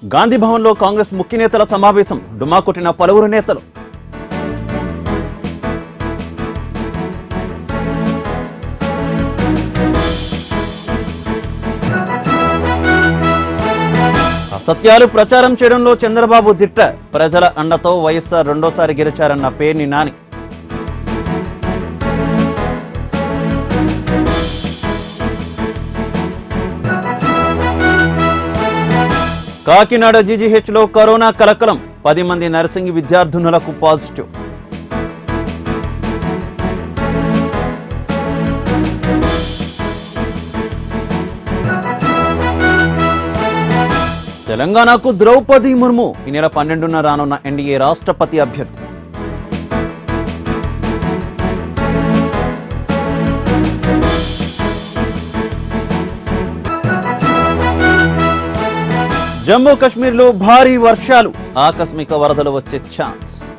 గాంధీ భవన్లో కాంగ్రెస్ ముఖ్య నేతల సమావేశం, డుమా కొట్టిన పలువురు నేతలు. అసత్యాలు ప్రచారం చేయడంలో చంద్రబాబు దిట్ట, ప్రజల అండతో వైఎస్ఆర్ రెండోసారి గెలిచారన్న పేర్ని నాని. కాకినాడ జీజీహెచ్లో కరోనా కలకలం, 10 మంది నర్సింగ్ విద్యార్థినులకు పాజిటివ్. తెలంగాణకు ద్రౌపది ముర్ము ఈ నెల 12న రానున్న ఎన్డీఏ రాష్ట్రపతి అభ్యర్థి. జమ్మూ కాశ్మీర్లో భారీ వర్షాలు, ఆకస్మిక వరదలు వచ్చే ఛాన్స్.